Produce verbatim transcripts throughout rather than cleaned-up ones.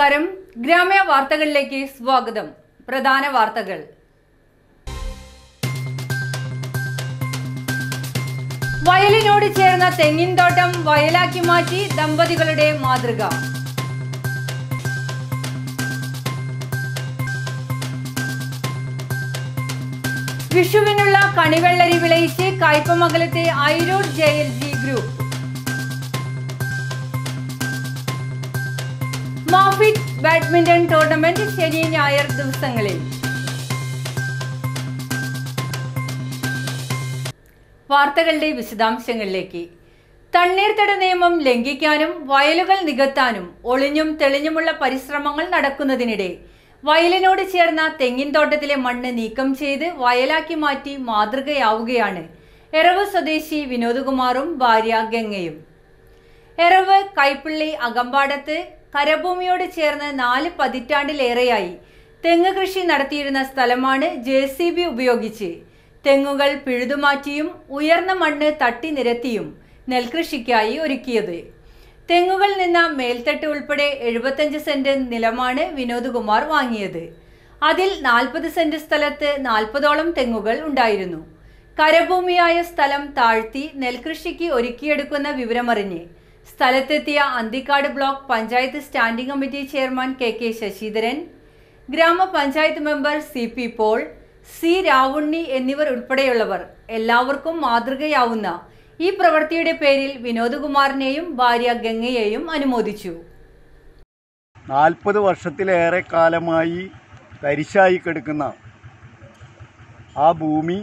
നമസ്കാരം. ഗ്രാമീണ വാർത്തകളിലേക്ക് സ്വാഗതം. പ്രധാന വാർത്തകൾ. വയലിനോട് ചേർന്ന തെങ്ങിൻ തോട്ടം വയലാക്കി മാറ്റി ദമ്പതികളുടെ മാതൃക. വിഷുവിനുള്ള കണിവെള്ളരി വിളയിച്ച് കയ്പമംഗലത്തെ Airoor J L G group. മാഫിറ്റ് badminton tournament ശനി ഞായർ ദിവസങ്ങളിൽ. വാർത്തകളുടെ വിശദാംശങ്ങളിലേക്ക്. തണ്ണീർത്തട നിയമം ലംഘിക്കാനും വയലുകൾ നികത്താനും ഒളിഞ്ഞും തെളിഞ്ഞുമുള്ള പരിശ്രമങ്ങൾ നടക്കുന്നതിനിടെ വയലിനോട് ചേർന്ന തെങ്ങിൻ തോട്ടത്തിലെ മണ്ണ് നീക്കം ചെയ്ത് വയലാക്കി മാറ്റി മാതൃകയാവുകയാണ് എറവ് സ്വദേശി വിനോദ്കുമാറും ഭാര്യ ഗംഗയും. എറവ് കൈപ്പള്ളി അകമ്പാടത്ത് കരഭൂമിയോട് ചേർന്ന് നാല് പതിറ്റാണ്ടിലേറെയായി തെങ്ങ് കൃഷി നടത്തിയിരുന്ന സ്ഥലമാണ് ജെ സി ബി ഉപയോഗിച്ച് തെങ്ങുകൾ പിഴുതുമാറ്റിയും ഉയർന്ന മണ്ണ് തട്ടി നിരത്തിയും നെൽകൃഷിക്കായി ഒരുക്കിയത്. തെങ്ങുകൾ നിന്ന മേൽത്തട്ട് ഉൾപ്പെടെ എഴുപത്തഞ്ച് സെന്റ് നിലമാണ് വിനോദ്കുമാർ വാങ്ങിയത്. അതിൽ നാൽപ്പത് സെന്റ് സ്ഥലത്ത് നാൽപ്പതോളം തെങ്ങുകൾ ഉണ്ടായിരുന്നു. കരഭൂമിയായ സ്ഥലം താഴ്ത്തി നെൽകൃഷിക്ക് ഒരുക്കിയെടുക്കുന്ന വിവരമറിഞ്ഞ് സ്ഥലത്തെത്തിയ Anthikad block panchayat standing committee chairman K K Sasidharan, ഗ്രാമപഞ്ചായത്ത് member C P Paul, C Ravunni എന്നിവർ ഉൾപ്പെടെയുള്ളവർ എല്ലാവർക്കും മാതൃകയാവുന്ന ഈ പ്രവൃത്തിയുടെ പേരിൽ വിനോദ്കുമാറിനെയും ഭാര്യ ഗംഗയെയും അനുമോദിച്ചു. നാൽപ്പത് വർഷത്തിലേറെ കാലമായി തരിശായി കിടക്കുന്ന ആ ഭൂമി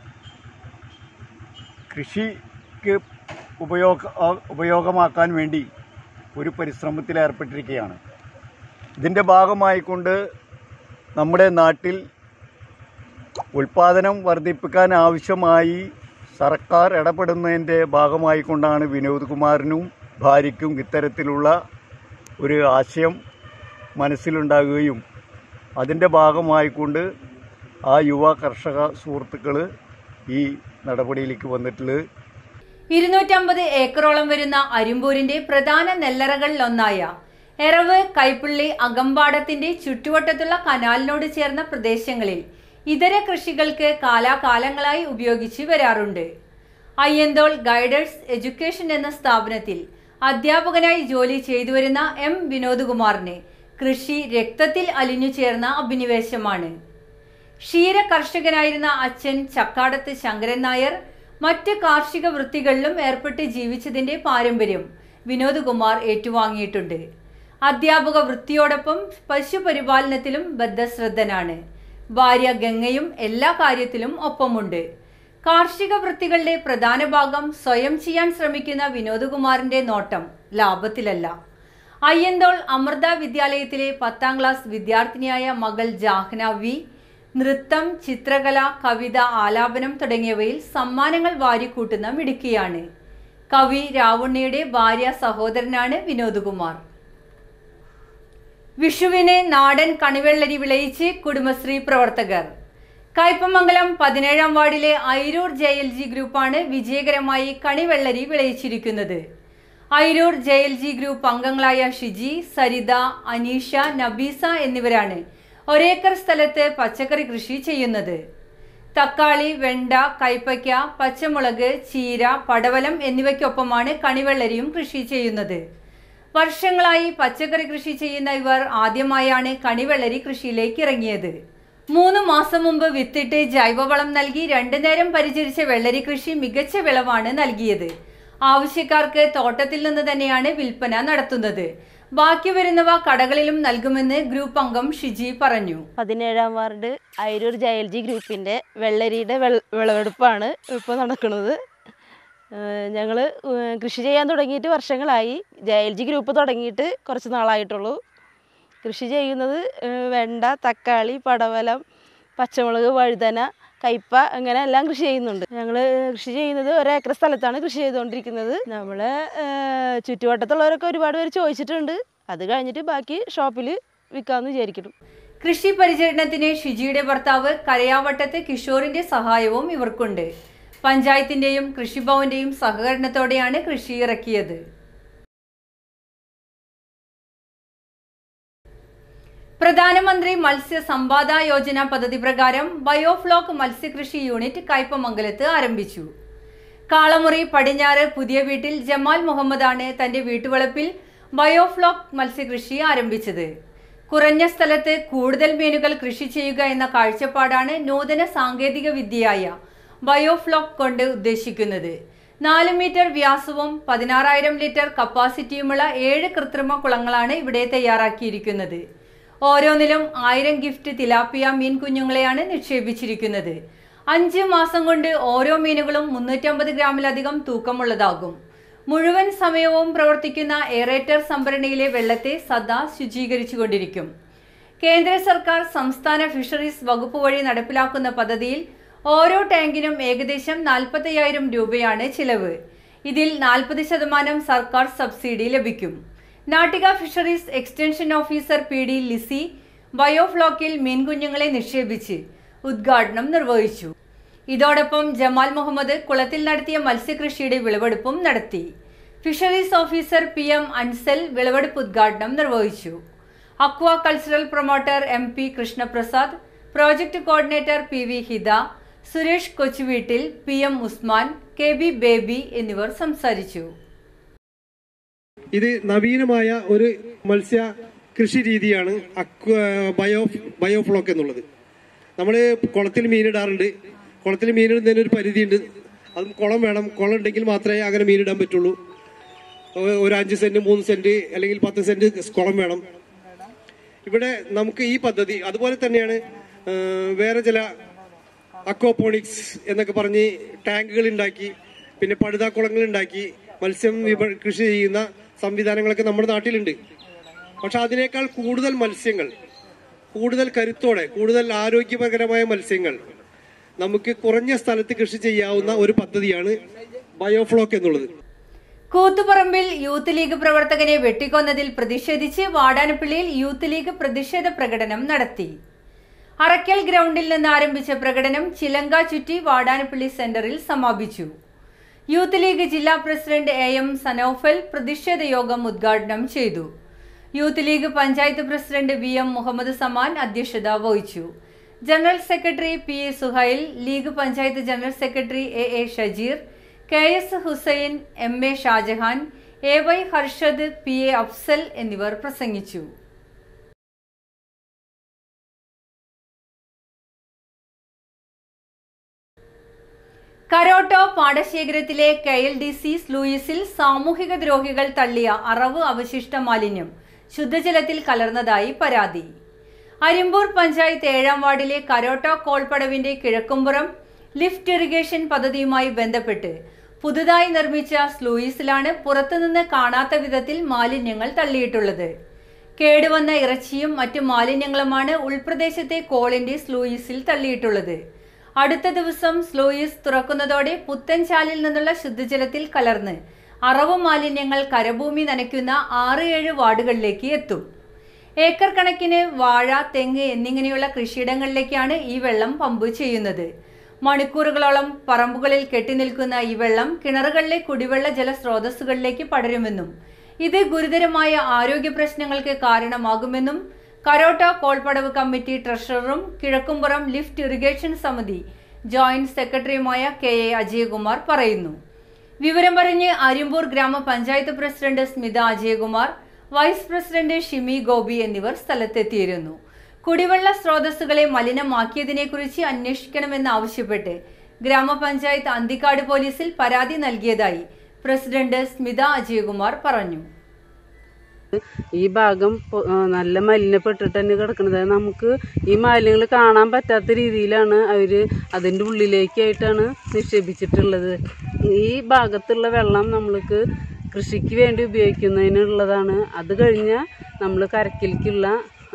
കൃഷിക്ക് ഉപയോഗ ഉപയോഗമാക്കാൻ വേണ്ടി ഒരു പരിശ്രമത്തിൽ ഏർപ്പെട്ടിരിക്കുകയാണ്. ഇതിൻ്റെ ഭാഗമായിക്കൊണ്ട് നമ്മുടെ നാട്ടിൽ ഉൽപാദനം വർദ്ധിപ്പിക്കാൻ ആവശ്യമായി സർക്കാർ ഇടപെടുന്നതിൻ്റെ ഭാഗമായിക്കൊണ്ടാണ് വിനോദ്കുമാറിനും ഭാര്യയ്ക്കും ഇത്തരത്തിലുള്ള ഒരു ആശയം മനസ്സിലുണ്ടാകുകയും അതിൻ്റെ ഭാഗമായിക്കൊണ്ട് ആ യുവ കർഷക സുഹൃത്തുക്കൾ ഈ നടപടിയിലേക്ക് വന്നിട്ടുള്ളത്. ഇരുന്നൂറ്റമ്പത് ഏക്കറോളം വരുന്ന അരിമ്പൂരിന്റെ പ്രധാന നെല്ലറകളിലൊന്നായ എറവ് കൈപ്പള്ളി അകമ്പാടത്തിന്റെ ചുറ്റുവട്ടത്തുള്ള കനാലിനോട് ചേർന്ന പ്രദേശങ്ങളിൽ ഇതര കൃഷികൾക്ക് കാലാകാലങ്ങളായി ഉപയോഗിച്ച് വരാറുണ്ട്. അയ്യന്തോൾ ഗൈഡേഴ്സ് എഡ്യൂക്കേഷൻ എന്ന സ്ഥാപനത്തിൽ അധ്യാപകനായി ജോലി ചെയ്തു വരുന്ന എം വിനോദ്കുമാറിന് കൃഷി രക്തത്തിൽ അലിഞ്ഞു ചേർന്ന അഭിനിവേശമാണ്. ക്ഷീര കർഷകനായിരുന്ന അച്ഛൻ ചക്കാടത്ത് ശങ്കരൻ നായർ മറ്റ് കാർഷിക വൃത്തികളിലും ഏർപ്പെട്ട് ജീവിച്ചതിന്റെ പാരമ്പര്യം വിനോദ്കുമാർ ഏറ്റുവാങ്ങിയിട്ടുണ്ട്. അധ്യാപക വൃത്തിയോടൊപ്പം പശുപരിപാലനത്തിലും ബദ്ധശ്രദ്ധനാണ്. ഭാര്യ ഗംഗയും എല്ലാ കാര്യത്തിലും ഒപ്പമുണ്ട്. കാർഷിക വൃത്തികളുടെ പ്രധാന ഭാഗം സ്വയം ചെയ്യാൻ ശ്രമിക്കുന്ന വിനോദ്കുമാറിന്റെ നോട്ടം ലാഭത്തിലല്ല. അയ്യന്തോൾ അമൃത വിദ്യാലയത്തിലെ പത്താം ക്ലാസ് വിദ്യാർത്ഥിനിയായ മകൾ ജാഹ്ന വി നൃത്തം, ചിത്രകല, കവിത, ആലാപനം തുടങ്ങിയവയിൽ സമ്മാനങ്ങൾ വാരിക്കൂട്ടുന്ന മിടുക്കിയാണ്. കവി രാവുണ്ണിയുടെ ഭാര്യ സഹോദരനാണ് വിനോദ്കുമാർ. വിഷുവിന് നാടൻ കണിവെള്ളരി വിളയിച്ച് കുടുംബശ്രീ പ്രവർത്തകർ. കയ്പമംഗലം പതിനേഴാം വാർഡിലെ ഐരൂർ ജെ എൽ ജി ഗ്രൂപ്പാണ് വിജയകരമായി കണിവെള്ളരി വിളയിച്ചിരിക്കുന്നത്. Airoor J L G group അംഗങ്ങളായ ഷിജി, സരിത, അനീഷ, നബീസ എന്നിവരാണ് ഒരേക്കർ സ്ഥലത്ത് പച്ചക്കറി കൃഷി ചെയ്യുന്നത്. തക്കാളി, വെണ്ട, കൈപ്പയ്ക്ക, പച്ചമുളക്, ചീര, പടവലം എന്നിവയ്ക്കൊപ്പമാണ് കണിവെള്ളരിയും കൃഷി ചെയ്യുന്നത്. വർഷങ്ങളായി പച്ചക്കറി കൃഷി ചെയ്യുന്ന ഇവർ ആദ്യമായാണ് കണിവെള്ളരി കൃഷിയിലേക്ക് ഇറങ്ങിയത്. മൂന്ന് മാസം മുമ്പ് വിത്തിട്ട് ജൈവവളം നൽകി രണ്ടു നേരം പരിചരിച്ച വെള്ളരി കൃഷി മികച്ച വിളവാണ് നൽകിയത്. ആവശ്യക്കാർക്ക് തോട്ടത്തിൽ നിന്ന് തന്നെയാണ് വിൽപ്പന നടത്തുന്നത്. ബാക്കി വരുന്നവ കടകളിലും നൽകുമെന്ന് ഗ്രൂപ്പ് അംഗം ഷിജി പറഞ്ഞു. പതിനേഴാം ward Airoor J L G ഗ്രൂപ്പിൻ്റെ വെള്ളരിയുടെ വിളവെടുപ്പാണ് ഇപ്പോൾ നടക്കുന്നത്. ഞങ്ങൾ കൃഷി ചെയ്യാൻ തുടങ്ങിയിട്ട് വർഷങ്ങളായി. ജെ എൽ ജി ഗ്രൂപ്പ് തുടങ്ങിയിട്ട് കുറച്ച് നാളായിട്ടുള്ളൂ. കൃഷി ചെയ്യുന്നത് വെണ്ട, തക്കാളി, പടവലം, പച്ചമുളക്, വഴുതന, കയ്പ അങ്ങനെ എല്ലാം കൃഷി ചെയ്യുന്നുണ്ട്. ഞങ്ങൾ കൃഷി ചെയ്യുന്നത് ഒരേക്കർ സ്ഥലത്താണ് കൃഷി ചെയ്തുകൊണ്ടിരിക്കുന്നത്. നമ്മൾ ചുറ്റുവട്ടത്തുള്ളവരൊക്കെ ഒരുപാട് പേര് ചോദിച്ചിട്ടുണ്ട്. അത് കഴിഞ്ഞിട്ട് ബാക്കി ഷോപ്പിൽ വിൽക്കാമെന്ന് വിചാരിക്കുന്നു. കൃഷി പരിചരണത്തിന് ഷിജിയുടെ ഭർത്താവ് കരയാവട്ടത്ത് കിഷോറിന്റെ സഹായവും ഇവർക്കുണ്ട്. പഞ്ചായത്തിന്റെയും കൃഷിഭവന്റെയും സഹകരണത്തോടെയാണ് കൃഷി ഇറക്കിയത്. പ്രധാനമന്ത്രി മത്സ്യ സമ്പാദ യോജന പദ്ധതി പ്രകാരം ബയോഫ്ലോക്ക് മത്സ്യകൃഷി യൂണിറ്റ് കയ്പമംഗലത്ത് ആരംഭിച്ചു. കാളമുറി പടിഞ്ഞാറ് പുതിയ വീട്ടിൽ ജമാൽ മുഹമ്മദാണ് തന്റെ വീട്ടുവളപ്പിൽ ബയോഫ്ലോക്ക് മത്സ്യകൃഷി ആരംഭിച്ചത്. കുറഞ്ഞ സ്ഥലത്ത് കൂടുതൽ മീനുകൾ കൃഷി ചെയ്യുക എന്ന കാഴ്ചപ്പാടാണ് നൂതന സാങ്കേതിക വിദ്യയായ ബയോഫ്ലോക്ക് കൊണ്ട് ഉദ്ദേശിക്കുന്നത്. നാല് മീറ്റർ വ്യാസവും പതിനാറായിരം ലിറ്റർ കപ്പാസിറ്റിയുമുള്ള ഏഴ് കൃത്രിമ കുളങ്ങളാണ് ഇവിടെ തയ്യാറാക്കിയിരിക്കുന്നത്. ഓരോന്നിലും ആയിരം ഗിഫ്റ്റ് തിലാപ്പിയ മീൻ കുഞ്ഞുങ്ങളെയാണ് നിക്ഷേപിച്ചിരിക്കുന്നത്. അഞ്ച് മാസം കൊണ്ട് ഓരോ മീനുകളും മുന്നൂറ്റമ്പത് ഗ്രാമിലധികം തൂക്കമുള്ളതാകും. മുഴുവൻ സമയവും പ്രവർത്തിക്കുന്ന എയറേറ്റർ സംഭരണിയിലെ വെള്ളത്തെ സദാ ശുചീകരിച്ചുകൊണ്ടിരിക്കും. കേന്ദ്ര സർക്കാർ സംസ്ഥാന ഫിഷറീസ് വകുപ്പ് വഴി നടപ്പിലാക്കുന്ന പദ്ധതിയിൽ ഓരോ ടാങ്കിനും ഏകദേശം നാൽപ്പത്തയ്യായിരം രൂപയാണ് ചിലവ്. ഇതിൽ നാൽപ്പത് ശതമാനം സർക്കാർ സബ്സിഡി ലഭിക്കും. Nattika fisheries extension officer P D Lissy ബയോഫ്ലോക്കിൽ മീൻകുഞ്ഞുങ്ങളെ നിക്ഷേപിച്ച് ഉദ്ഘാടനം നിർവഹിച്ചു. ഇതോടൊപ്പം ജമാൽ മുഹമ്മദ് കുളത്തിൽ നടത്തിയ മത്സ്യകൃഷിയുടെ വിളവെടുപ്പും നടത്തി. Fisheries officer P M Ansal വിളവെടുപ്പ് ഉദ്ഘാടനം നിർവഹിച്ചു. Aqua cultural promoter M P Krishnaprasad, project coordinator P V Hitha, Suresh കൊച്ചുവീട്ടിൽ, P M Usman, K B Baby എന്നിവർ സംസാരിച്ചു. ഇത് നവീനമായ ഒരു മത്സ്യ കൃഷി രീതിയാണ് അക്വാ ബയോ ബയോഫ്ലോക്ക് എന്നുള്ളത്. നമ്മൾ കുളത്തിൽ മീനിടാറുണ്ട്. കുളത്തിൽ മീനിടുന്നതിന് ഒരു പരിധിയുണ്ട്. അതും കുളം വേണം. കുളം ഉണ്ടെങ്കിൽ മാത്രമേ അങ്ങനെ മീനിടാൻ പറ്റുള്ളൂ. ഒരു അഞ്ച് സെന്റ് മൂന്ന് സെന്റ് അല്ലെങ്കിൽ പത്ത് സെന്റ് കുളം വേണം. ഇവിടെ നമുക്ക് ഈ പദ്ധതി അതുപോലെ തന്നെയാണ്. വേറെ ചില അക്വാപോണിക്സ് എന്നൊക്കെ പറഞ്ഞ് ടാങ്കുകൾ ഉണ്ടാക്കി, പിന്നെ പഴുതാക്കുളങ്ങൾ ഉണ്ടാക്കി മത്സ്യം കൃഷി ചെയ്യുന്ന സംവിധാനങ്ങളൊക്കെ നമ്മുടെ നാട്ടിലുണ്ട്. പക്ഷെ അതിനേക്കാൾ കൂടുതൽ മത്സ്യങ്ങൾ, കൂടുതൽ കരുത്തോടെ, കൂടുതൽ ആരോഗ്യപരമായ മത്സ്യങ്ങൾ നമുക്ക് കുറഞ്ഞ സ്ഥലത്ത് കൃഷി ചെയ്യാവുന്ന ഒരു പദ്ധതിയാണ് ബയോഫ്ലോക്ക് എന്നുള്ളത്. കൂത്തുപറമ്പിൽ യൂത്ത് ലീഗ് പ്രവർത്തകനെ വെട്ടിക്കൊന്നതിൽ പ്രതിഷേധിച്ച് വാടാനപ്പള്ളിയിൽ യൂത്ത് ലീഗ് പ്രതിഷേധ പ്രകടനം നടത്തി. അറക്കൽ ഗ്രൗണ്ടിൽ നിന്ന് ആരംഭിച്ച പ്രകടനം ചിലങ്ക ചുറ്റി വാടാനപ്പള്ളി സെന്ററിൽ സമാപിച്ചു. യൂത്ത് ലീഗ് ജില്ലാ പ്രസിഡന്റ് എ എം സനൌഫൽ പ്രതിഷേധ യോഗം ഉദ്ഘാടനം ചെയ്തു. Youth League panchayat president V M Muhammad Saman അധ്യക്ഷത വഹിച്ചു. General secretary P A Suhail, League panchayat general secretary A A Shajeer, K S Hussain, M A Shajahan, A Y Harshad, P A Afsal എന്നിവർ പ്രസംഗിച്ചു. കരോട്ടോ പാടശേഖരത്തിലെ കെ എൽ ഡി സി സ്ലൂയിസിൽ സാമൂഹിക ദ്രോഹികൾ തള്ളിയ അറവ് അവശിഷ്ട മാലിന്യം ശുദ്ധജലത്തിൽ കലർന്നതായി പരാതി. അരിമ്പൂർ പഞ്ചായത്ത് ഏഴാം വാർഡിലെ കരോട്ടോ കോൾപ്പടവിന്റെ കിഴക്കുംപുറം ലിഫ്റ്റ് ഇറിഗേഷൻ പദ്ധതിയുമായി ബന്ധപ്പെട്ട് പുതുതായി നിർമ്മിച്ച സ്ലൂയിസിലാണ് പുറത്തുനിന്ന് കാണാത്ത വിധത്തിൽ മാലിന്യങ്ങൾ തള്ളിയിട്ടുള്ളത്. കേടുവന്ന ഇറച്ചിയും മറ്റു മാലിന്യങ്ങളുമാണ് ഉൾപ്രദേശത്തെ കോളിന്റെ സ്ലൂയിസിൽ തള്ളിയിട്ടുള്ളത്. അടുത്ത ദിവസം സ്ലൂയിസ് തുറക്കുന്നതോടെ പുത്തൻചാലിൽ നിന്നുള്ള ശുദ്ധജലത്തിൽ കലർന്ന് അറവ് മാലിന്യങ്ങൾ കരഭൂമി നനയ്ക്കുന്ന ആറ് ഏഴ് വാർഡുകളിലേക്ക് എത്തും. ഏക്കർ കണക്കിന് വാഴ, തെങ്ങ് എന്നിങ്ങനെയുള്ള കൃഷിയിടങ്ങളിലേക്കാണ് ഈ വെള്ളം പമ്പ് ചെയ്യുന്നത്. മണിക്കൂറുകളോളം പറമ്പുകളിൽ കെട്ടിനിൽക്കുന്ന ഈ വെള്ളം കിണറുകളിലെ കുടിവെള്ള ജലസ്രോതസ്സുകളിലേക്ക് പടരുമെന്നും ഇത് ഗുരുതരമായ ആരോഗ്യ പ്രശ്നങ്ങൾക്ക് കാരണമാകുമെന്നും കരോട്ടോ കോൾപ്പടവ് കമ്മിറ്റി ട്രഷററും കിഴക്കുംപുറം ലിഫ്റ്റ് ഇറിഗേഷൻ സമിതി ജോയിന്റ് സെക്രട്ടറിയുമായ കെ എ അജയകുമാർ പറയുന്നു. വിവരം പറഞ്ഞ് അരിമ്പൂർ ഗ്രാമപഞ്ചായത്ത് president Smitha Ajayakumar, vice president Shimi Gopi എന്നിവർ സ്ഥലത്തെത്തിയിരുന്നു. കുടിവെള്ള സ്രോതസ്സുകളെ മലിനമാക്കിയതിനെക്കുറിച്ച് അന്വേഷിക്കണമെന്നാവശ്യപ്പെട്ട് ഗ്രാമപഞ്ചായത്ത് അന്തിക്കാട് പോലീസിൽ പരാതി നൽകിയതായി പ്രസിഡന്റ് സ്മിത അജയകുമാർ പറഞ്ഞു. ഈ ഭാഗം നല്ല മലിനപ്പെട്ടിട്ട് തന്നെ കിടക്കുന്നത്. നമുക്ക് ഈ മാലിന്യങ്ങൾ കാണാൻ പറ്റാത്ത രീതിയിലാണ് അവർ അതിൻ്റെ ഉള്ളിലേക്കായിട്ടാണ് നിക്ഷേപിച്ചിട്ടുള്ളത്. ഈ ഭാഗത്തുള്ള വെള്ളം നമ്മൾക്ക് കൃഷിക്ക് വേണ്ടി ഉപയോഗിക്കുന്നതിനുള്ളതാണ്. അത് കഴിഞ്ഞാൽ നമ്മൾ കരക്കിലേക്കുള്ള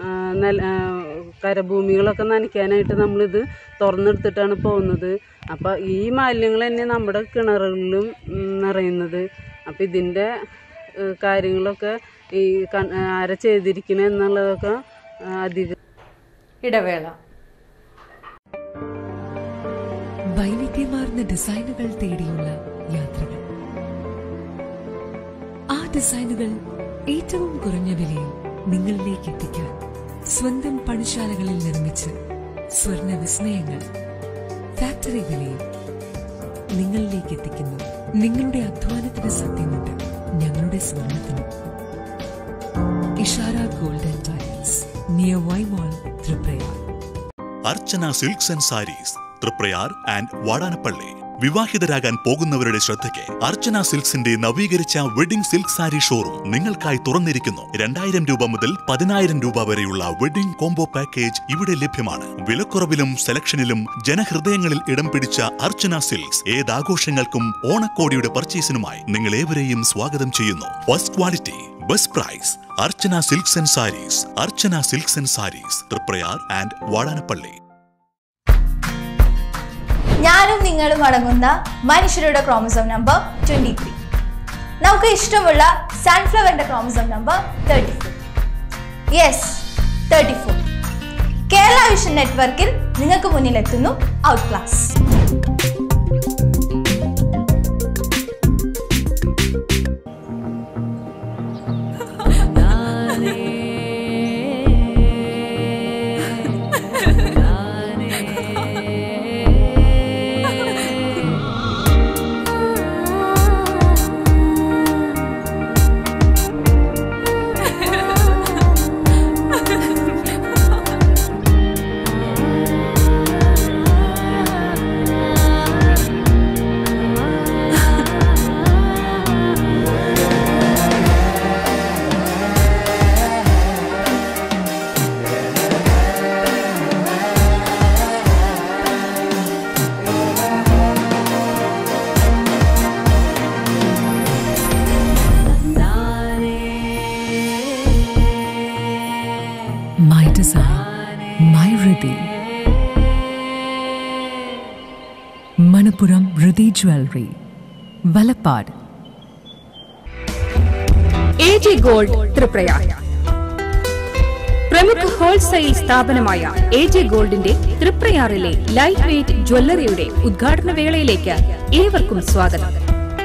കരഭൂമികളൊക്കെ നനയ്ക്കാനായിട്ട് നമ്മളിത് തുറന്നെടുത്തിട്ടാണ് പോകുന്നത്. അപ്പം ഈ മാലിന്യങ്ങൾ തന്നെ നമ്മുടെ കിണറുകളിലും നിറയുന്നത്. അപ്പം ഇതിൻ്റെ കാര്യങ്ങളൊക്കെ ഈ ആരെ ചെയ്തിരിക്കണം എന്നുള്ളതൊക്കെ അധികം. ഇടവേള. വൈവിധ്യമാർന്ന ഡിസൈനുകൾ തേടിയുള്ള യാത്രകൾ. ആ ഡിസൈനുകൾ ഏറ്റവും കുറഞ്ഞ വിലയിൽ നിങ്ങളിലേക്ക് എത്തിക്കാൻ സ്വന്തം പണിശാലകളിൽ നിർമ്മിച്ച് സ്വർണ്ണ വിസ്മയങ്ങൾ ഫാക്ടറി വിലയിൽ നിങ്ങളിലേക്ക് എത്തിക്കുന്നു. നിങ്ങളുടെ അധ്വാനത്തിന് സത്യമുണ്ട്, ഞങ്ങളുടെ സ്വർണ്ണത്തിന്. ഇഷാര ഗോൾഡൻ ടൈൽസ്, നിയർ വൈമോൾ, Thriprayar. Archana silks and sarees, Thriprayar and Vadanappally. വിവാഹിതരാകാൻ പോകുന്നവരുടെ ശ്രദ്ധയ്ക്ക് അർച്ചന സിൽക്സിന്റെ നവീകരിച്ച വെഡിംഗ് സിൽക്ക് സാരി ഷോറൂം നിങ്ങൾക്കായി തുറന്നിരിക്കുന്നു. രണ്ടായിരം രൂപ മുതൽ പതിനായിരം രൂപ വരെയുള്ള വെഡിംഗ് കോംബോ പാക്കേജ് ഇവിടെ ലഭ്യമാണ്. വിലക്കുറവിലും സെലക്ഷനിലും ജനഹൃദയങ്ങളിൽ ഇടം പിടിച്ച അർച്ചന സിൽക്സ് ഏതാഘോഷങ്ങൾക്കും ഓണക്കോടിയുടെ പർച്ചേസിനുമായി നിങ്ങൾ ഏവരെയും സ്വാഗതം ചെയ്യുന്നു. First quality, best price. Archana silks and sarees, Archana silks and sarees, Thriprayar and Vadanappally. ഞാനും നിങ്ങളും അടങ്ങുന്ന മനുഷ്യരുടെ ക്രോമസോം നമ്പർ ട്വന്റി ത്രീ. നമുക്ക് ഇഷ്ടമുള്ള സൺഫ്ലവറിന്റെ chromosome number thirty four. Yes, thirty four. Kerala vision നെറ്റ്വർക്കിൽ നിങ്ങൾക്ക് മുന്നിലെത്തുന്നു out class. My design, my Riddhi. Manappuram Riddhi Jewelry, Valapad. A J gold, Thriprayar. പ്രമുഖ ഹോൾസെയിൽ സ്ഥാപനമായ എ ജെ ഗോൾഡിന്റെ തൃപ്രയാറിലെ ലൈറ്റ് വെയ്റ്റ് ജ്വല്ലറിയുടെ ഉദ്ഘാടന വേളയിലേക്ക് ഏവർക്കും സ്വാഗതം.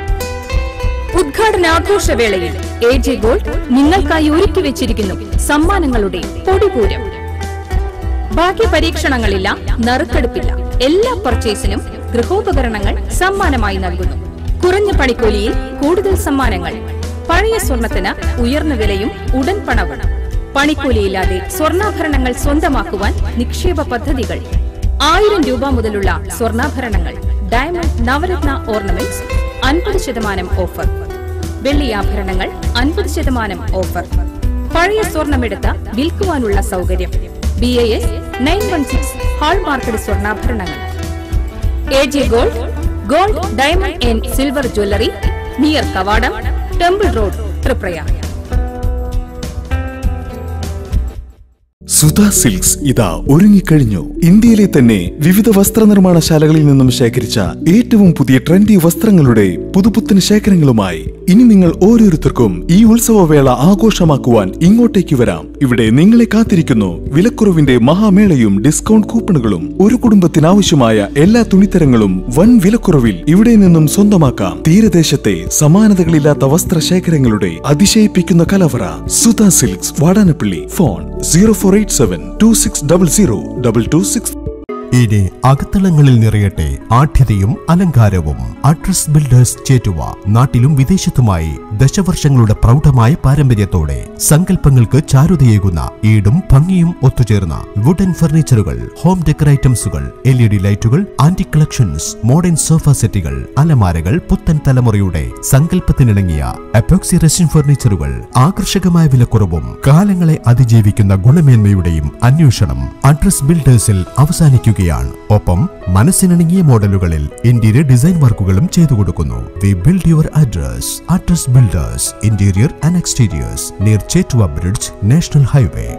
ഉദ്ഘാടനാഘോഷവേളയിൽ എ ജെ ഗോൾഡ് നിങ്ങൾക്കായി ഒരുക്കി വെച്ചിരിക്കുന്നു സമ്മാനങ്ങളുടെ പൊടിപൂരം. ഭാഗ്യപരീക്ഷണങ്ങളില്ല, നറുക്കെടുപ്പില്ല. എല്ലാ പർച്ചേസിനും ഗൃഹോപകരണങ്ങൾ സമ്മാനമായി നൽകുന്നു. കുറഞ്ഞ പണിക്കൂലിയിൽ കൂടുതൽ സമ്മാനങ്ങൾ. പഴയ സ്വർണത്തിന് ഉയർന്ന വിലയും ഉടൻ പണവും. പണിക്കൂലിയില്ലാതെ സ്വർണ്ണാഭരണങ്ങൾ സ്വന്തമാക്കുവാൻ നിക്ഷേപ പദ്ധതികൾ. ആയിരം രൂപ മുതലുള്ള സ്വർണ്ണാഭരണങ്ങൾ, ഡയമണ്ട് നവരത്ന ഓർണമെന്റ്സ് അൻപത് ശതമാനം ഓഫർ. വെള്ളിയാഭരണങ്ങൾ അൻപത് ശതമാനം ഓഫർ. പഴയ സ്വർണമെടുത്ത് വിൽക്കുവാനുള്ള സൗകര്യം. B A S nine one six hallmarked സ്വർണ്ണാഭരണങ്ങൾ. A J gold, gold diamond and silver jewellery, near കവാടം, temple road, Thriprayar. Sudha silks ഇതാ ഒരുങ്ങിക്കഴിഞ്ഞു. ഇന്ത്യയിലെ തന്നെ വിവിധ വസ്ത്രനിർമ്മാണശാലകളിൽ നിന്നും ശേഖരിച്ച ഏറ്റവും പുതിയ ട്രെൻഡി വസ്ത്രങ്ങളുടെ പുതുപുത്തൻ ശേഖരങ്ങളുമായി ഇനി നിങ്ങൾ ഓരോരുത്തർക്കും ഈ ഉത്സവവേള ആഘോഷമാക്കുവാൻ ഇങ്ങോട്ടേക്ക് വരാം. ഇവിടെ നിങ്ങളെ കാത്തിരിക്കുന്നു വിലക്കുറവിന്റെ മഹാമേളയും ഡിസ്കൗണ്ട് കൂപ്പണുകളും. ഒരു കുടുംബത്തിനാവശ്യമായ എല്ലാ തുണിത്തരങ്ങളും വൻ വിലക്കുറവിൽ ഇവിടെ നിന്നും സ്വന്തമാക്കാം. തീരദേശത്തെ സമാനതകളില്ലാത്ത വസ്ത്രശേഖരങ്ങളുടെ അതിശയിപ്പിക്കുന്ന കലവറ. Sudha silks, Vadanappally. Phone zero four eight seven two six double zero double two six. ഇനി അകത്തളങ്ങളിൽ നിറയട്ടെ ആഠ്യതയും അലങ്കാരവും. Address builders, Chettuva. നാട്ടിലും വിദേശത്തുമായി ദശവർഷങ്ങളുടെ പ്രൗഢമായ പാരമ്പര്യത്തോടെ സങ്കല്പങ്ങൾക്ക് ചാരുതയേകുന്ന ഈടും ഭംഗിയും ഒത്തുചേർന്ന വുഡൻ ഫർണിച്ചറുകൾ, ഹോം ഡെക്കർ ഐറ്റംസുകൾ, എൽ ഇ ഡി ലൈറ്റുകൾ, ആന്റിക് കളക്ഷൻസ്, മോഡേൺ സോഫ സെറ്റുകൾ, അലമാരകൾ, പുത്തൻ തലമുറയുടെ സങ്കല്പത്തിനിണങ്ങിയ എപ്പോക്സി റെസിൻ ഫർണിച്ചറുകൾ. ആകർഷകമായ വിലക്കുറവും കാലങ്ങളെ അതിജീവിക്കുന്ന ഗുണമേന്മയുടെയും അന്വേഷണം അഡ്രസ് ബിൽഡേഴ്സിൽ അവസാനിക്കുക. ഒപ്പം മനസ്സിനിണങ്ങിയ മോഡലുകളിൽ ഇന്റീരിയർ ഡിസൈൻ വർക്കുകളും ചെയ്തു കൊടുക്കുന്നു. We build your address. Address builders, interior and exteriors, near Chettuva bridge, national highway.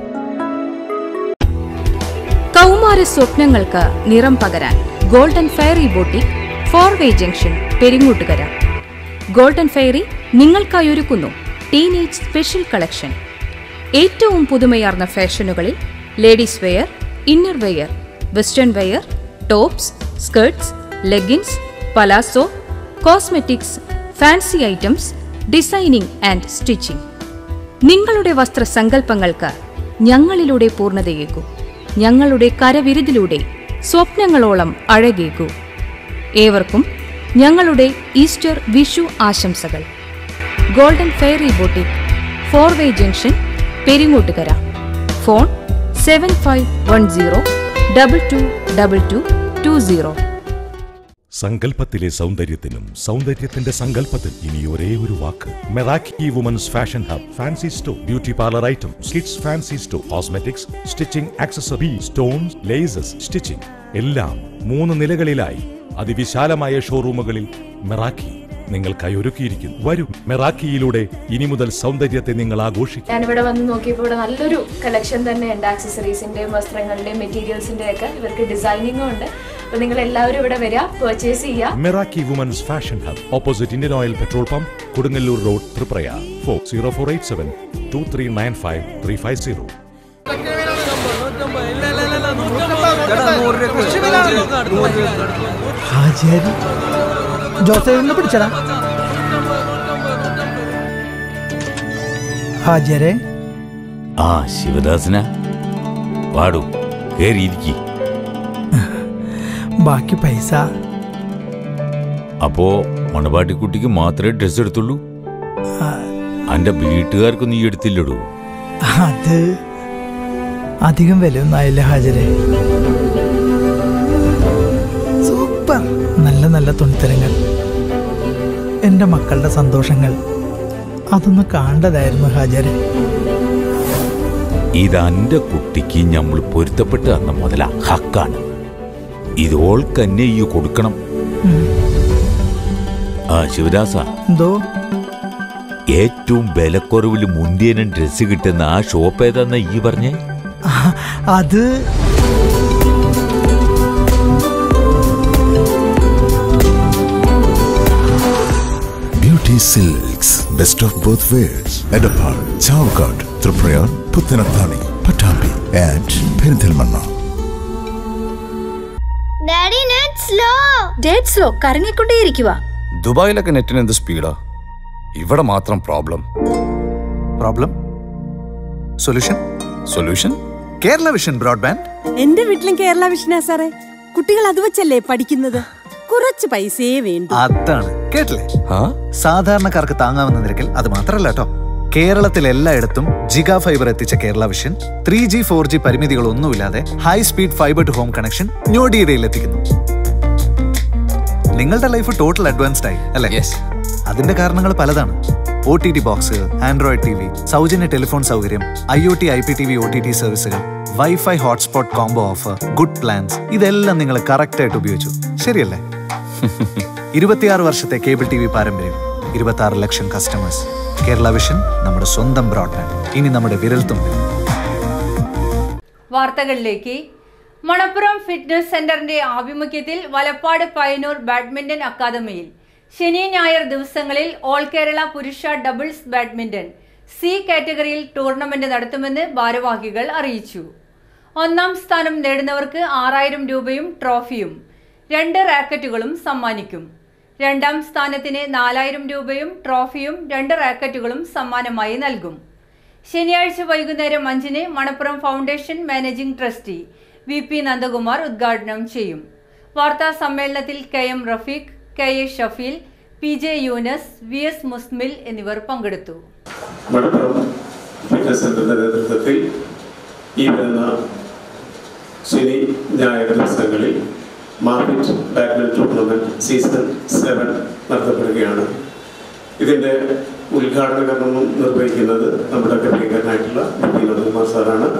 കൗമാര സ്വപ്നങ്ങൾക്ക് നിറം പകരാൻ golden fairy boutique, four way junction, Peringottukara. Golden fairy നിങ്ങൾക്കായി ഒരുക്കുന്നു ടീനേജ് സ്പെഷ്യൽ കളക്ഷൻ. ഏറ്റവും പുതുമയാർന്ന ഫാഷനുകളിൽ ladies wear, inner wear, western wear, tops, skirts, leggings, palazzo, cosmetics, fancy items, designing and stitching. നിങ്ങളുടെ വസ്ത്രസങ്കല്പങ്ങൾക്ക് ഞങ്ങളിലൂടെ പൂർണ്ണതയേകൂ. ഞങ്ങളുടെ കരവിരുതിലൂടെ സ്വപ്നങ്ങളോളം അഴകേകൂ. ഏവർക്കും ഞങ്ങളുടെ ഈസ്റ്റർ വിഷു ആശംസകൾ. Golden fairy boutique, four way junction, Peringottukara. Phone seven five one zero double two double two two zero. സങ്കല്പത്തിലെ സൗന്ദര്യത്തിനും സൗന്ദര്യത്തിന്റെ സങ്കല്പത്തിൽ ഇനി ഒരേ ഒരു വാക്ക്. Meraki women's fashion hub, fancy store, beauty parlour items, kids fancy store, cosmetics, stitching accessory, stones, laces, stitching എല്ലാം മൂന്ന് നിലകളിലായി അതിവിശാലമായ ഷോറൂമുകളിൽ മെറാക്കി നിങ്ങൾക്കായി ഒരുക്കിയിരിക്കുന്നു. വരൂ, മെറാക്കിയിലൂടെ ഇനി മുതൽ സൗന്ദര്യത്തെ നിങ്ങൾ ആഘോഷിക്കും. ഞാനിവിടെ വന്ന് നോക്കിയപ്പോൾ ഇവിടെ നല്ലൊരു കളക്ഷൻ തന്നെയുണ്ട്. ആക്സസറീസിന്റെയും വസ്ത്രങ്ങളുടെയും മെറ്റീരിയൽസിന്റെയും ഒക്കെ ഇവർക്ക് ഡിസൈനിങ്ങും ഉണ്ട്. അപ്പൊ നിങ്ങൾ എല്ലാവരും ഇവിടെ വരിക, പർച്ചേസ് ചെയ്യുക. Meraki women's fashion hub, opposite Indian Oil petrol pump, Kodungallur road, Thriprayar. Four zero four eight seven two three nine five three five zero. ജോസഫിനെ പിടിച്ചടാ. ഹാജരെ. ആ ശിവദാസന, പാടൂ, കേറിയിരിക്കി. ബാക്കി പൈസ. അപ്പോ മണവാട്ടിക്കുട്ടിക്ക് മാത്രമേ ഡ്രസ് എടുത്തുള്ളൂ? അന്റെ വീട്ടുകാർക്ക് നീ എടുത്തില്ലടൂ? അത് അധികം വിലയൊന്നായില്ല ഹാജരെ. സൂപ്പർ നല്ല നല്ല തുണിത്തരങ്ങൾ, എൻ്റെ മക്കളുടെ സന്തോഷങ്ങൾ, അതൊന്ന് കാണേണ്ടതായിരുന്നു ഹാജരെ. ഇതെന്റെ കുട്ടിക്ക് നമ്മൾ പൊരുത്തപ്പെട്ട് തന്ന മുതല ഹക്കാണ്. ഇതോൾക്കന്നെ ഈ കൊടുക്കണം. ആ ശിവദാസ, എന്തോ ഏറ്റവും വിലക്കുറവിൽ മുന്തിയനും ഡ്രസ് കിട്ടുന്ന ആ ഷോപ്പ് ഏതാന്ന ഈ പറഞ്ഞേ? അത് beauty silks, best of both worlds. Edappal, Chavakkad, Thriprayar, Puthanathani, Pattambi and Perinthalmanna. Daddy net slow. Dead slow കറങ്ങിക്കൊണ്ടേയിരിക്കുക. ദുബായിലൊക്കെ നെറ്റിന് എന്ത് സ്പീഡാ, ഇവിടെ മാത്രം problem. Problem solution solution Kerala vision broadband. എന്റെ വീട്ടിലും കേരള വിഷനാ സാറേ. കുട്ടികൾ അത് വെച്ചല്ലേ പഠിക്കുന്നത്. കുറച്ച് പൈസയെ വേണ്ടു. അതാണ് കേട്ടില്ലേ? സാധാരണക്കാർക്ക് താങ്ങാവുന്ന നിരക്കിൽ. അത് മാത്രല്ല കേട്ടോ, കേരളത്തിൽ എല്ലായിടത്തും ജിഗാ ഫൈബർ എത്തിച്ച Kerala vision three G four G പരിമിതികളൊന്നുമില്ലാതെ high speed fibre to home connection ഞൊടിയിടയിൽ എത്തിക്കുന്നു. നിങ്ങളുടെ ലൈഫ് ടോട്ടൽ അഡ്വാൻസ്ഡ് ആയി അല്ലേ? അതിന്റെ കാരണങ്ങൾ പലതാണ്. O T T box, android T V, സൗജന്യ ടെലിഫോൺ സൗകര്യം, I O T I P T V O T T സർവീസുകൾ, wifi hotspot combo offer, good plans, ഇതെല്ലാം നിങ്ങൾ കറക്റ്റ് ആയിട്ട് ഉപയോഗിച്ചു, ശരിയല്ലേ? ഇരുപത്തിയാറ് വർഷത്തെ കേബിൾ ടി വി പാരമ്പര്യം, ഇരുപത്തി ആറ് ലക്ഷം കസ്റ്റമേഴ്സ്. കേരള വിഷൻ നമ്മുടെ സ്വന്തം ബ്രോഡ്ബാൻഡ്, ഇനി നമ്മുടെ വിരൽത്തുമ്പിൽ. വാർത്തകളിലേക്ക്. മണപ്പുറം ഫിറ്റ്നസ് സെന്ററിന്റെ ആഭിമുഖ്യത്തിൽ വലപ്പാട് പയ്യന്നൂർ ബാഡ്മിന്റൺ അക്കാദമിയിൽ ശനി ഞായർ ദിവസങ്ങളിൽ ഓൾ കേരള പുരുഷ ഡബിൾസ് ബാഡ്മിന്റൺ സി കാറ്റഗറിയിൽ ടൂർണമെന്റ് നടത്തുമെന്ന് ഭാരവാഹികൾ അറിയിച്ചു. ഒന്നാം സ്ഥാനം നേടുന്നവർക്ക് ആറായിരം രൂപയും ട്രോഫിയും രണ്ട് റാക്കറ്റുകളും സമ്മാനിക്കും. രണ്ടാം സ്ഥാനത്തിന് നാലായിരം രൂപയും ട്രോഫിയും രണ്ട് റാക്കറ്റുകളും സമ്മാനമായി നൽകും. ശനിയാഴ്ച വൈകുന്നേരം അഞ്ചിന് Manappuram foundation managing trustee V P Nandakumar ഉദ്ഘാടനം ചെയ്യും. വാർത്താ സമ്മേളനത്തിൽ K M Rafeeq, K A Shafeel, P J Yunus, V S Musmil എന്നിവർ പങ്കെടുത്തു. മണപ്പുറം ഫിറ്റ്നസ് സെന്ററിന്റെ നേതൃത്വത്തിൽ ഈ വരുന്ന ശനി ഞായർ ദിവസങ്ങളിൽ market badminton tournament season seven നടത്തപ്പെടുകയാണ്. ഇതിന്റെ ഉദ്ഘാടന കർമ്മം നിർവഹിക്കുന്നത് നമ്മുടെ പ്രിയങ്കരനായിട്ടുള്ള വി പി നന്ദകുമാർ സാറാണ്.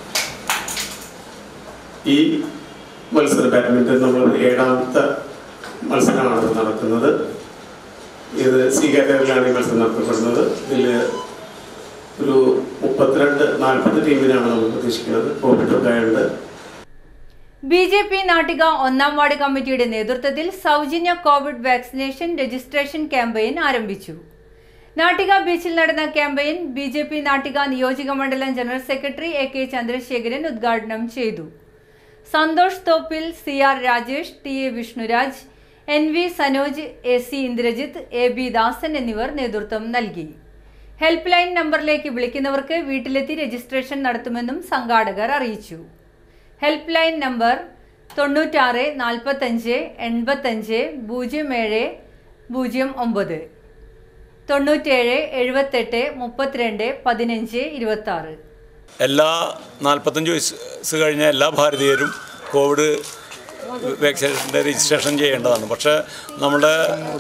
ഈ മത്സര ബാഡ്മിന്റൺ നമ്മൾ ഏഴാമത്തെ മത്സരമാണ് നടക്കുന്നത്. ഇത് സി കാറ്റഗറിയിലാണ് ഈ മത്സരം നടത്തപ്പെടുന്നത്. ഇതിൽ ഒരു മുപ്പത്തിരണ്ട് നാൽപ്പത് ടീമിനാണ് നമ്മൾ പ്രതീക്ഷിക്കുന്നത്. കോവിഡ് ഒക്കെ ആയതുകൊണ്ട് ബി ജെ പി നാട്ടിക ഒന്നാം വാർഡ് കമ്മിറ്റിയുടെ നേതൃത്വത്തിൽ സൗജന്യ കോവിഡ് വാക്സിനേഷൻ രജിസ്ട്രേഷൻ ക്യാമ്പയിൻ ആരംഭിച്ചു. നാട്ടിക ബീച്ചിൽ നടന്ന campaign B J P Nattika നിയോജക മണ്ഡലം general secretary A K Chandrasekharan ഉദ്ഘാടനം ചെയ്തു. Santhosh Thoppil, C R Rajesh, T A Vishnuraj, N V Sanoj, A C Indrajith, A B Dasan എന്നിവർ നേതൃത്വം നൽകി. ഹെൽപ്പ് ലൈൻ നമ്പറിലേക്ക് വിളിക്കുന്നവർക്ക് വീട്ടിലെത്തി രജിസ്ട്രേഷൻ നടത്തുമെന്നും സംഘാടകർ അറിയിച്ചു. ഹെൽപ്പ് ലൈൻ നമ്പർ തൊണ്ണൂറ്റാറ് നാൽപ്പത്തഞ്ച് എൺപത്തഞ്ച് പൂജ്യം ഏഴ് പൂജ്യം ഒമ്പത്, തൊണ്ണൂറ്റേഴ് എഴുപത്തെട്ട് മുപ്പത്തിരണ്ട് പതിനഞ്ച് ഇരുപത്തി ആറ്. എല്ലാ നാൽപ്പത്തഞ്ച് വയസ്സ് കഴിഞ്ഞ എല്ലാ ഭാരതീയരും കോവിഡ് വാക്സിനേഷൻ്റെ രജിസ്ട്രേഷൻ ചെയ്യേണ്ടതാണ്. പക്ഷേ നമ്മുടെ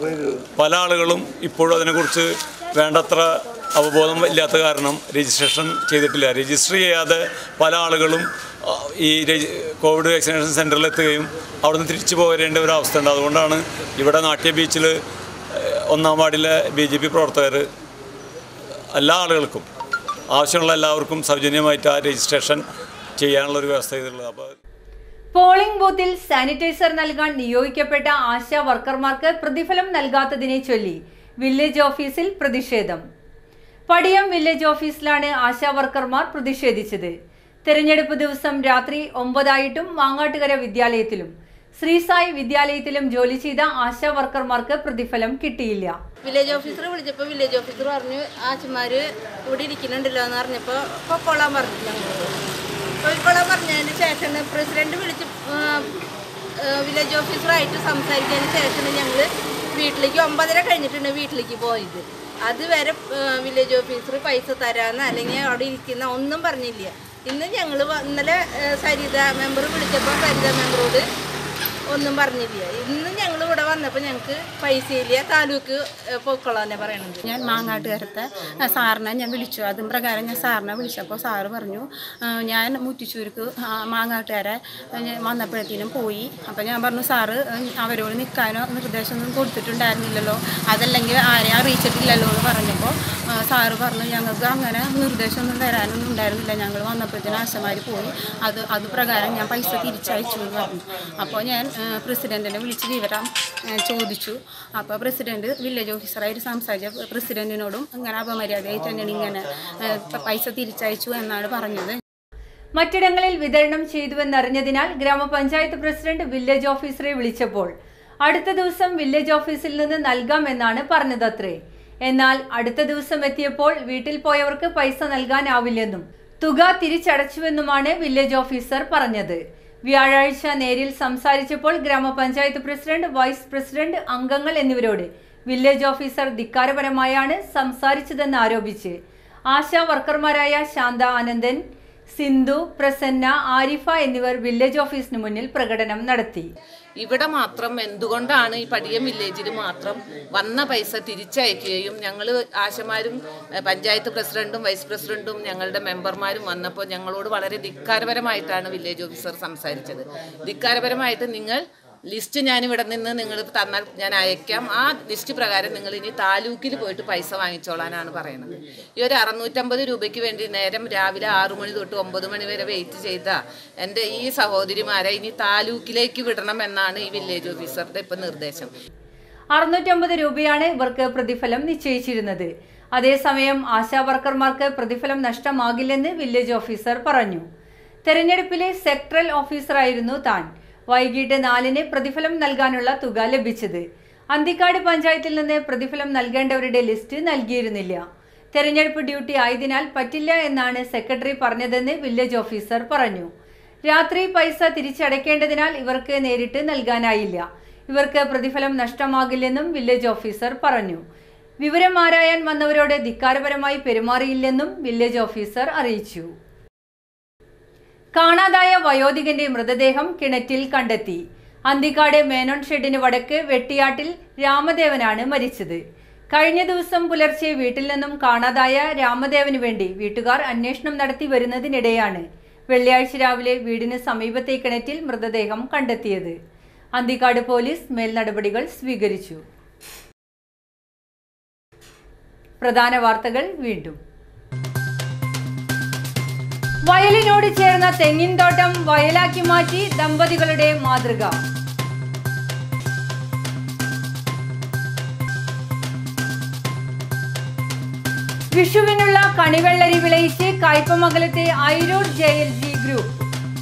പല ആളുകളും ഇപ്പോഴും അതിനെക്കുറിച്ച് വേണ്ടത്ര അവബോധം ഇല്ലാത്ത കാരണം രജിസ്ട്രേഷൻ ചെയ്തിട്ടില്ല. രജിസ്റ്റർ ചെയ്യാതെ പല ആളുകളും ഈ കോവിഡ് വാക്സിനേഷൻ സെൻറ്ററിലെത്തുകയും അവിടുന്ന് തിരിച്ചു പോരേണ്ട ഒരു അവസ്ഥ ഉണ്ട്. അതുകൊണ്ടാണ് ഇവിടെ നാട്യ ബീച്ചിൽ ഒന്നാം വാർഡിലെ ബി ജെ പി പ്രവർത്തകർ എല്ലാ ആളുകൾക്കും ആവശ്യമുള്ള എല്ലാവർക്കും സൗജന്യമായിട്ട് ആ രജിസ്ട്രേഷൻ ചെയ്യാനുള്ളൊരു വ്യവസ്ഥ ചെയ്തിട്ടുള്ളത്. അപ്പോൾ പോളിംഗ് ബൂത്തിൽ സാനിറ്റൈസർ നൽകാൻ നിയോഗിക്കപ്പെട്ട ആശാ വർക്കർമാർക്ക് പ്രതിഫലം നൽകാത്തതിനെ ചൊല്ലി വില്ലേജ് ഓഫീസിൽ പ്രതിഷേധം. പടിയം വില്ലേജ് ഓഫീസിലാണ് ആശാ വർക്കർമാർ പ്രതിഷേധിച്ചത്. തെരഞ്ഞെടുപ്പ് ദിവസം രാത്രി ഒമ്പതായിട്ടും മാങ്ങാട്ടുകര വിദ്യാലയത്തിലും ശ്രീസായി വിദ്യാലയത്തിലും ജോലി ചെയ്ത ആശാ വർക്കർമാർക്ക് പ്രതിഫലം കിട്ടിയില്ല. വില്ലേജ് ഓഫീസർ വിളിച്ചപ്പോൾ വില്ലേജ് ഓഫീസർ പറഞ്ഞു ആശുമാർ ഇവിടെ ഇരിക്കുന്നുണ്ടല്ലോ എന്ന് പറഞ്ഞപ്പോൾ പൊക്കോളാൻ പറഞ്ഞു. പൊയ്ക്കോളാൻ പറഞ്ഞതിന് ശേഷം പ്രസിഡന്റ് വിളിച്ച് വില്ലേജ് ഓഫീസറായിട്ട് സംസാരിച്ചതിന് ശേഷം ഞങ്ങൾ വീട്ടിലേക്ക് ഒമ്പതര കഴിഞ്ഞിട്ടുണ്ട് വീട്ടിലേക്ക് പോയത്. അതുവരെ വില്ലേജ് ഓഫീസർ പൈസ തരാമെന്ന് അല്ലെങ്കിൽ അവിടെ ഇരിക്കുന്ന ഒന്നും പറഞ്ഞില്ല. ഇന്ന് ഞങ്ങൾ ഇന്നലെ സരിത മെമ്പർ വിളിച്ചപ്പോൾ സരിത മെമ്പറോട് ഒന്നും പറഞ്ഞില്ല. ഇന്ന് ഞങ്ങൾ ഇവിടെ വന്നപ്പോൾ ഞങ്ങൾക്ക് പൈസയില്ല, താലൂക്ക് പൊക്കളാന്നെ പറയണത്. ഞാൻ മാങ്ങാട്ടുകരത്തെ സാറിനെ ഞാൻ വിളിച്ചു. അതും പ്രകാരം ഞാൻ സാറിനെ വിളിച്ചപ്പോൾ സാറ് പറഞ്ഞു ഞാൻ മുറ്റിച്ചൂർക്ക് മാങ്ങാട്ടുകാരെ വന്നപ്പോഴത്തേനും പോയി. അപ്പോൾ ഞാൻ പറഞ്ഞു സാറ് അവരോട് നിൽക്കാനോ നിർദ്ദേശമൊന്നും കൊടുത്തിട്ടുണ്ടായിരുന്നില്ലല്ലോ, അതല്ലെങ്കിൽ ആരെയും അറിയിച്ചിട്ടില്ലല്ലോ എന്ന് പറഞ്ഞപ്പോൾ സാറ് പറഞ്ഞു ഞങ്ങൾക്ക് അങ്ങനെ നിർദ്ദേശമൊന്നും തരാനൊന്നും ഉണ്ടായിരുന്നില്ല, ഞങ്ങൾ വന്നപ്പോഴത്തേനും ആശമാർ പോയി, അത് അത് പ്രകാരം ഞാൻ പൈസ തിരിച്ചയച്ചു എന്ന് പറഞ്ഞു. അപ്പോൾ ഞാൻ പ്രസിഡന്റിനെ വിളിച്ച് വിവരം ചോദിച്ചു. അപ്പോൾ പ്രസിഡന്റ് വില്ലേജ് ഓഫീസറായിട്ട് സംസാരിച്ച പ്രസിഡന്റിനോടും ഇങ്ങനെ അപമര്യാദയായിട്ട് തന്നെയാണ് ഇങ്ങനെ പൈസ തിരിച്ചയച്ചു എന്നാണ് പറഞ്ഞത്. മറ്റിടങ്ങളിൽ വിതരണം ചെയ്തുവെന്നറിഞ്ഞതിനാൽ ഗ്രാമപഞ്ചായത്ത് പ്രസിഡന്റ് വില്ലേജ് ഓഫീസറെ വിളിച്ചപ്പോൾ അടുത്ത ദിവസം വില്ലേജ് ഓഫീസിൽ നിന്ന് നൽകാമെന്നാണ് പറഞ്ഞതത്രേ. എന്നാൽ അടുത്ത ദിവസം എത്തിയപ്പോൾ വീട്ടിൽ പോയവർക്ക് പൈസ നൽകാനാവില്ലെന്നും തുക തിരിച്ചടച്ചുവെന്നുമാണ് വില്ലേജ് ഓഫീസർ പറഞ്ഞത്. വ്യാഴാഴ്ച നേരിൽ സംസാരിച്ചപ്പോൾ ഗ്രാമപഞ്ചായത്ത് പ്രസിഡന്റ്, വൈസ് പ്രസിഡന്റ്, അംഗങ്ങൾ എന്നിവരോട് വില്ലേജ് ഓഫീസർ ധിക്കാരപരമായാണ് സംസാരിച്ചതെന്ന് ആരോപിച്ച് ആശാ വർക്കർമാരായ ശാന്ത ആനന്ദൻ, സിന്ധു, പ്രസന്ന, ആരിഫ എന്നിവർ വില്ലേജ് ഓഫീസിന് മുന്നിൽ പ്രകടനം നടത്തി. ഇവിടെ മാത്രം എന്തുകൊണ്ടാണ് ഈ പടിയം വില്ലേജിൽ മാത്രം വന്ന പൈസ തിരിച്ചയക്കുകയും ഞങ്ങൾ ആശമാരും പഞ്ചായത്ത് പ്രസിഡന്റും വൈസ് പ്രസിഡന്റും ഞങ്ങളുടെ മെമ്പർമാരും വന്നപ്പോൾ ഞങ്ങളോട് വളരെ ധിക്കാരപരമായിട്ടാണ് വില്ലേജ് ഓഫീസർ സംസാരിച്ചത്. ധിക്കാരപരമായിട്ട് നിങ്ങൾ ലിസ്റ്റ് ഞാനിവിടെ നിന്ന് നിങ്ങൾ തന്നാൽ ഞാൻ അയക്കാം, ആ ലിസ്റ്റ് പ്രകാരം നിങ്ങൾ ഇനി താലൂക്കിൽ പോയിട്ട് പൈസ വാങ്ങിച്ചോളാനാണ് പറയുന്നത്. ഈ ഒരു അറുന്നൂറ്റമ്പത് രൂപയ്ക്ക് വേണ്ടി നേരം രാവിലെ ആറു മണി തൊട്ട് ഒമ്പത് മണി വരെ വെയിറ്റ് ചെയ്ത എൻ്റെ ഈ സഹോദരിമാരെ ഇനി താലൂക്കിലേക്ക് വിടണം എന്നാണ് ഈ വില്ലേജ് ഓഫീസറുടെ ഇപ്പം നിർദ്ദേശം. അറുന്നൂറ്റമ്പത് രൂപയാണ് ഇവർക്ക് പ്രതിഫലം നിശ്ചയിച്ചിരുന്നത്. അതേസമയം ആശാ വർക്കർമാർക്ക് പ്രതിഫലം നഷ്ടമാകില്ലെന്ന് വില്ലേജ് ഓഫീസർ പറഞ്ഞു. തെരഞ്ഞെടുപ്പിലെ സെക്ടറൽ ഓഫീസറായിരുന്നു താൻ. വൈകിട്ട് നാലിന് പ്രതിഫലം നൽകാനുള്ള തുക ലഭിച്ചത്. അന്തിക്കാട് പഞ്ചായത്തിൽ നിന്ന് പ്രതിഫലം നൽകേണ്ടവരുടെ ലിസ്റ്റ് നൽകിയിരുന്നില്ല. തെരഞ്ഞെടുപ്പ് ഡ്യൂട്ടി ആയതിനാൽ പറ്റില്ല എന്നാണ് സെക്രട്ടറി പറഞ്ഞതെന്ന് വില്ലേജ് ഓഫീസർ പറഞ്ഞു. രാത്രി പൈസ തിരിച്ചടയ്ക്കേണ്ടതിനാൽ ഇവർക്ക് നേരിട്ട് നൽകാനായില്ല. ഇവർക്ക് പ്രതിഫലം നഷ്ടമാകില്ലെന്നും വില്ലേജ് ഓഫീസർ പറഞ്ഞു. വിവരം ആരായാൻ വന്നവരോട് ധിക്കാരപരമായി പെരുമാറിയില്ലെന്നും വില്ലേജ് ഓഫീസർ അറിയിച്ചു. കാണാതായ വയോധികന്റെ മൃതദേഹം കിണറ്റിൽ കണ്ടെത്തി. അന്തിക്കാട് മേനോൻ ഷെഡിന് വടക്ക് വെട്ടിയാട്ടിൽ രാമദേവനാണ് മരിച്ചത്. കഴിഞ്ഞ ദിവസം പുലർച്ചെ വീട്ടിൽ നിന്നും കാണാതായ രാമദേവന് വേണ്ടി വീട്ടുകാർ അന്വേഷണം നടത്തി വരുന്നതിനിടെയാണ് വെള്ളിയാഴ്ച രാവിലെ വീടിന് സമീപത്തെ കിണറ്റിൽ മൃതദേഹം കണ്ടെത്തിയത്. അന്തിക്കാട് പോലീസ് മേൽനടപടികൾ സ്വീകരിച്ചു. പ്രധാന വാർത്തകൾ വീണ്ടും. വയലിനോട് ചേർന്ന തെങ്ങിൻ തോട്ടം വയലാക്കി മാറ്റി ദമ്പതികളുടെ മാതൃക. വിഷുവിനുള്ള കണിവെള്ളരി വിളയിച്ച് കയ്പമംഗലത്തെ Airoor J L G group.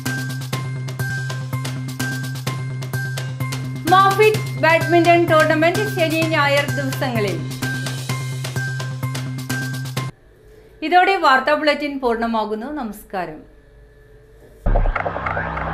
മാഫിറ്റ് badminton tournament ശനി ഞായർ ദിവസങ്ങളിൽ. ഇതോടെ വാർത്താ ബുള്ളറ്റിൻ പൂർണ്ണമാകുന്നു. നമസ്കാരം.